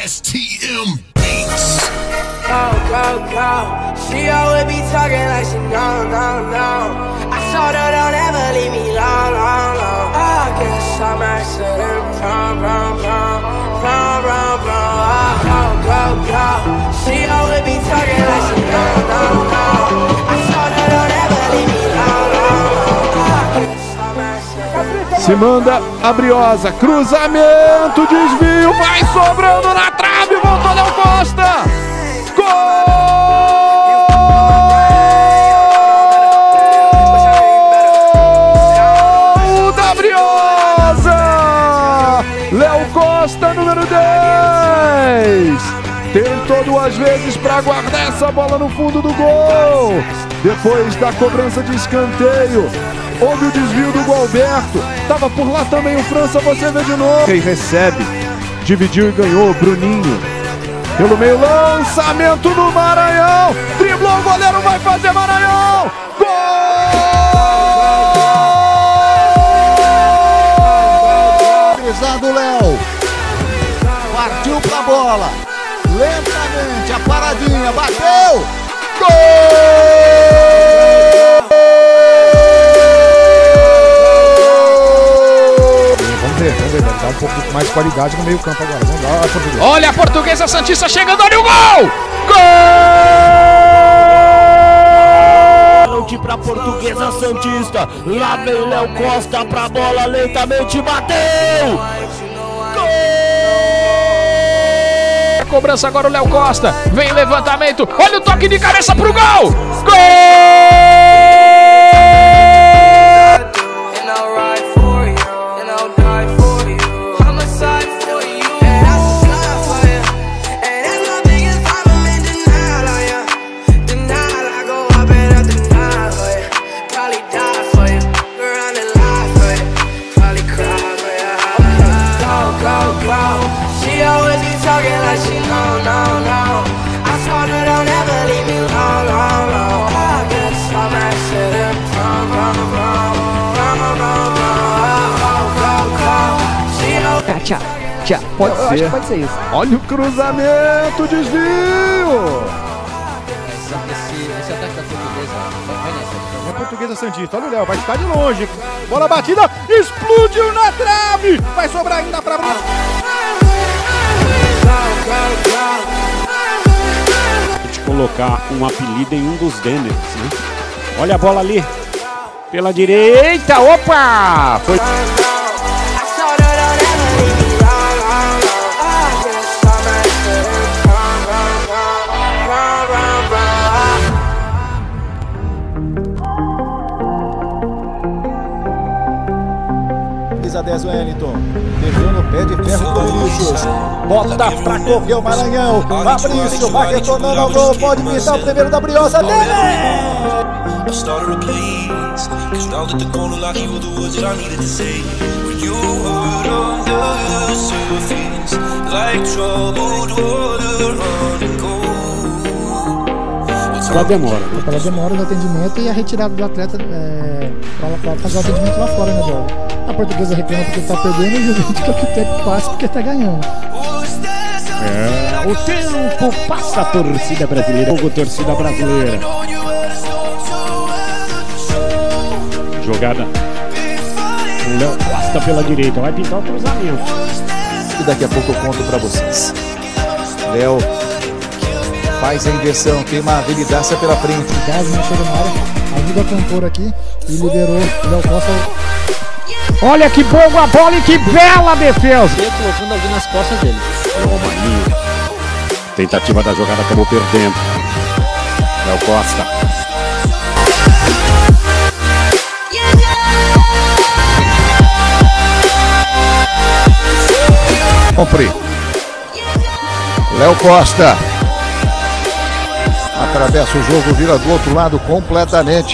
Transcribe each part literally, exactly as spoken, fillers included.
S T M Beats. Go, go, go. She always be talking like she no, no, no. I told her don't ever leave me long, long, long. I guess I'm accident, prom, prom, prom, prom, prom, prom. Go, go, go. She always be talking like she no, no, no. I told her don't ever leave me long, long, long. I guess I'm accident. Se manda a Briosa, cruzamento, desvio, vai sobrando na trave, voltou Léo Costa! Gol da Briosa! Léo Costa, número dez! Tentou duas vezes para guardar essa bola no fundo do gol. Depois da cobrança de escanteio, houve o desvio do Gualberto. Tava por lá também o França, você vê de novo. Quem recebe, dividiu e ganhou, Bruninho. Pelo meio, lançamento no Maranhão. Driblou, o goleiro vai fazer Maranhão. Gol! Pisado Léo. Partiu pra bola. Lentamente, a paradinha, bateu. Gol! Vamos ver, vamos ver, dá um pouco mais de qualidade no meio campo agora. Vamos lá, a Portuguesa. Olha a Portuguesa Santista chegando, olha o gol! Gol! Pra Portuguesa Santista, lá vem Léo Costa pra bola, lentamente bateu! Gol! Cobrança agora o Léo Costa, vem levantamento, olha o toque de cabeça pro gol! Gol! She always be talking like she no, no, no. I told her don't ever leave me long, long, long. I guess I'm accident, prom, prom, prom, prom, prom, prom. She always be Tchau, tchau. Pode ser. Acho que pode ser isso. Olha o cruzamento, desvio! Esse, esse ataque da Portuguesa vai nessa. É a Portuguesa Santista, olha o Léo, vai ficar de longe. Bola batida, explodiu na trave. Vai sobrar ainda pra Bruno. De colocar um apelido em um dos Deners, né? Olha a bola ali, pela direita, opa! Foi... dez Wellington, deixou no pé de ferro do Vinícius, bota pra correr o Maranhão, Fabrício vai retornando ao gol, pode pintar o primeiro da Briosa dele! Ela demora. Ela demora no atendimento e a retirada do atleta é, para fazer o atendimento lá fora, né, Dória? A Portuguesa reclama porque tá perdendo e o Juventus quer que o tempo passe porque tá ganhando. É, o tempo passa, a torcida brasileira. Fogo, torcida brasileira. Jogada. O Léo Costa pela direita, vai pintar o cruzamento. E daqui a pouco eu conto pra vocês. Léo faz a inversão, tem uma habilidade pela frente. O Gás não chega na área, ajuda a compor aqui e liberou o Léo Costa. Olha que boa a bola e que bela defesa! Ele colocando alguém nas costas dele. Romaninho. Tentativa da jogada, acabou perdendo. Léo Costa. Compre. Léo Costa. Atravessa o jogo, vira do outro lado completamente.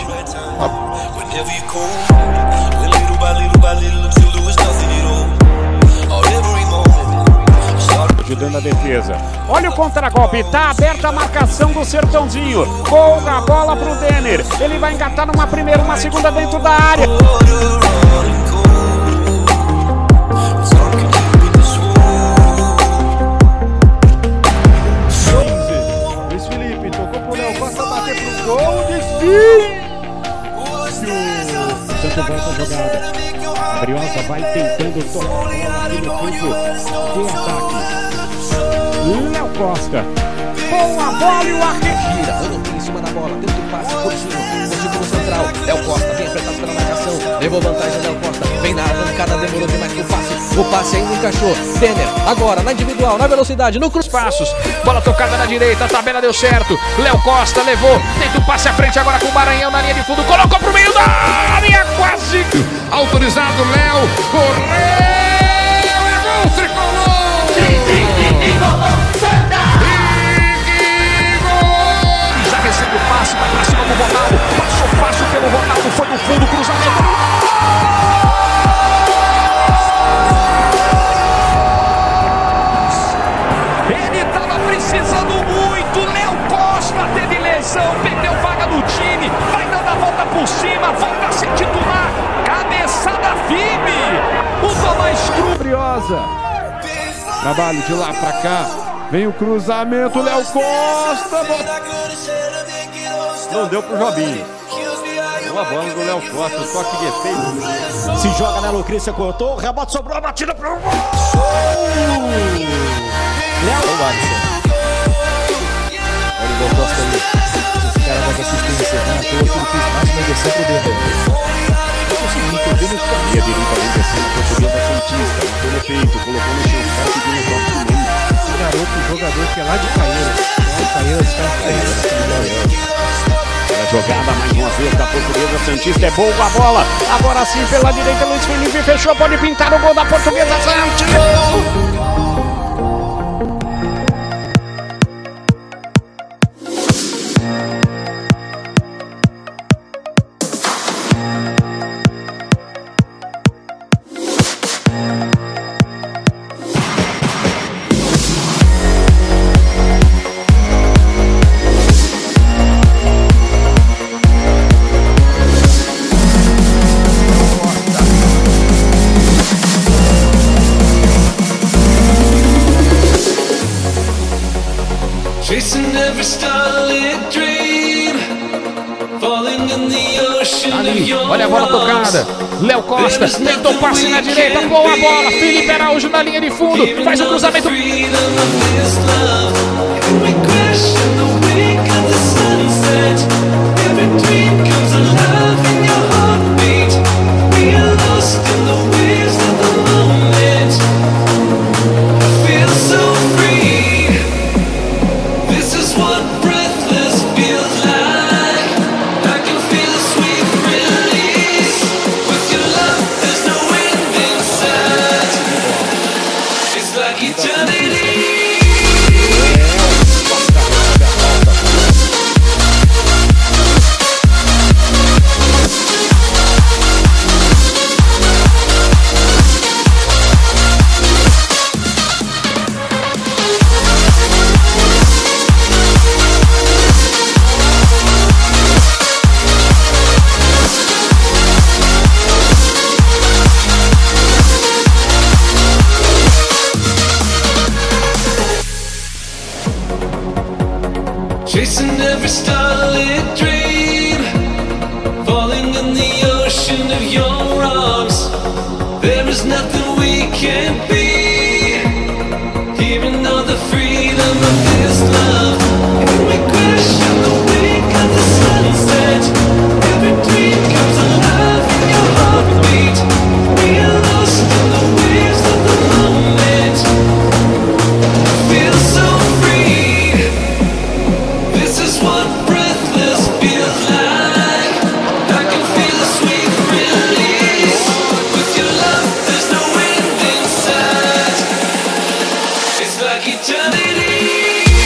Ajudando a defesa. Olha o contragolpe, tá aberta a marcação do Sertãozinho. Gol da bola pro Denner. Ele vai engatar numa primeira, uma segunda dentro da área. tocar a bola aqui no campo de ataque. Léo Costa. Boa bola e o arremesso. Gira, Anopim em cima da bola, tenta o passe, Coutinho, Coutinho no central, Léo Costa, vem apertado pela marcação, levou vantagem, Léo Costa, vem na arrancada, demorou demais pro passe, o passe ainda encaixou, Denner, agora na individual, na velocidade, no cruz. Passos, bola tocada na direita, a tabela deu certo, Léo Costa levou, tenta o passe à frente agora com o Maranhão na linha de fundo, colocou pro meio da área, quase autorizado, Léo, correu, é gol, tricolor! Já recebe o passe, vai pra cima do Ronaldo, passou fácil pelo Ronaldo, foi no fundo, cruzamento. Ele tava precisando muito, Léo Costa teve lesão, perdeu vaga no time, vai dando a volta por cima, volta a ser titular, cabeçada firme, o Tomás Cruz. Briosa. Trabalho de lá pra cá. Vem o cruzamento, Léo Costa. Bota... Não deu pro Jobinho. Uma bola do Léo Costa, toque de efeito. Se joga na Lucrícia, cortou, o rebote sobrou, a batida pro gol! Léo Costa. Olha o Léo Costa aí. Esse cara vai assistência, né? Tô aqui, fez mais uma inversão pro dedo. Eu consegui entender no caminho. E a direita vem descendo, conseguiu da Santista, matou no peito, colocou no chão, cara pedindo o toque do meio. Garoto, jogador que é lá de Caeiras. Lá de Caeiras, tá? A jogada mais uma vez da Portuguesa Santista, é boa a bola. Agora sim pela direita, Luiz Felipe fechou, pode pintar o gol da Portuguesa Santista. Chasing every starlit dream, falling in the ocean of Ali, your olha a bola tocada, Léo Costa tentou passe na direita, boa bola, Felipe Araújo na linha de fundo, faz o cruzamento. Chasing every starlit dream, falling in the ocean of your arms. There is nothing we can't be, even though the freedom of this love. And we crash in the wake of the sunset. Every dream comes alive in your heartbeat. We are lost in the waves of the moment. I feel so free. This is what breathless feels like. I can feel a sweet release. With your love, there's no end in sight. It's like eternity.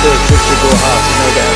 This is the Haas, no doubt.